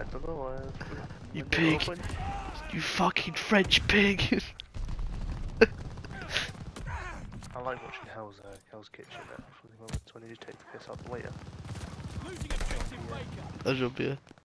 I don't know. You when they pig! open- You fucking French pig! I like watching Hell's Kitchen at for the moments when you take the piss out the waiter. Losing objective Baker. That should be it.